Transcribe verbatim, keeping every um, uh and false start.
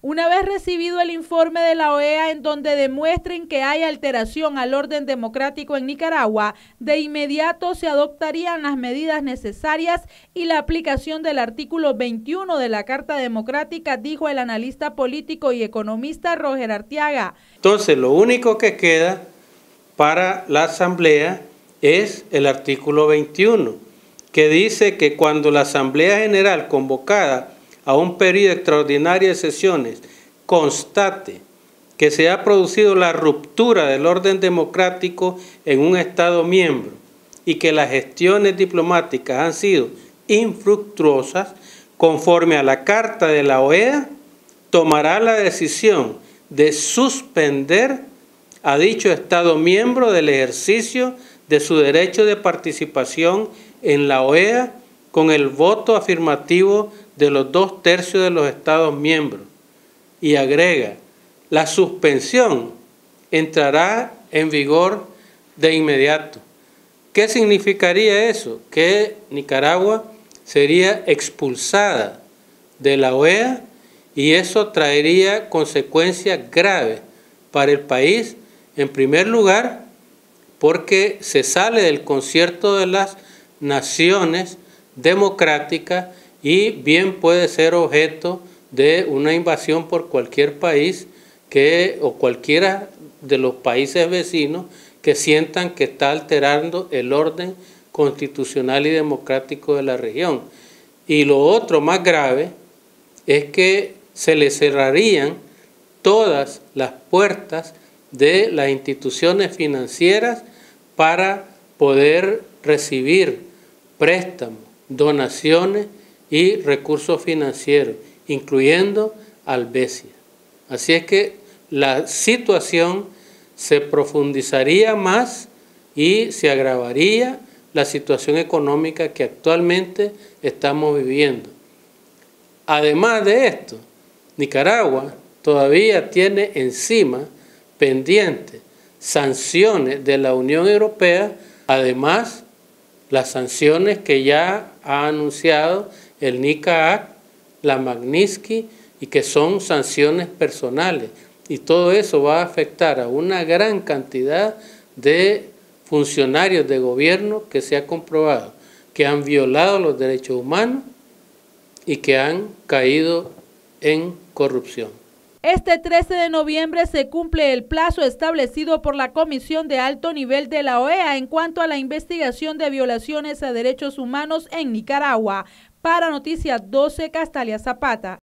Una vez recibido el informe de la O E A en donde demuestren que hay alteración al orden democrático en Nicaragua, de inmediato se adoptarían las medidas necesarias y la aplicación del artículo veintiuno de la Carta Democrática, dijo el analista político y economista Roger Arteaga. Entonces, lo único que queda para la Asamblea es el artículo veintiuno, que dice que cuando la Asamblea General convocada a un periodo extraordinario de sesiones constate que se ha producido la ruptura del orden democrático en un Estado miembro y que las gestiones diplomáticas han sido infructuosas, conforme a la Carta de la O E A, tomará la decisión de suspender a dicho Estado miembro del ejercicio de su derecho de participación en la O E A con el voto afirmativo de los dos tercios de los Estados miembros. Y agrega, la suspensión entrará en vigor de inmediato. ¿Qué significaría eso? Que Nicaragua sería expulsada de la O E A y eso traería consecuencias graves para el país, en primer lugar, porque se sale del concierto de las naciones democráticas y bien puede ser objeto de una invasión por cualquier país que, o cualquiera de los países vecinos que sientan que está alterando el orden constitucional y democrático de la región. Y lo otro más grave es que se le cerrarían todas las puertas de las instituciones financieras para poder recibir préstamos, donaciones y recursos financieros, incluyendo Albesia. Así es que la situación se profundizaría más y se agravaría la situación económica que actualmente estamos viviendo. Además de esto, Nicaragua todavía tiene encima pendientes sanciones de la Unión Europea, además las sanciones que ya ha anunciado el NICAAC, la Magnitsky, y que son sanciones personales. Y todo eso va a afectar a una gran cantidad de funcionarios de gobierno que se ha comprobado que han violado los derechos humanos y que han caído en corrupción. Este trece de noviembre se cumple el plazo establecido por la Comisión de Alto Nivel de la O E A en cuanto a la investigación de violaciones a derechos humanos en Nicaragua. Para Noticias doce, Castalia Zapata.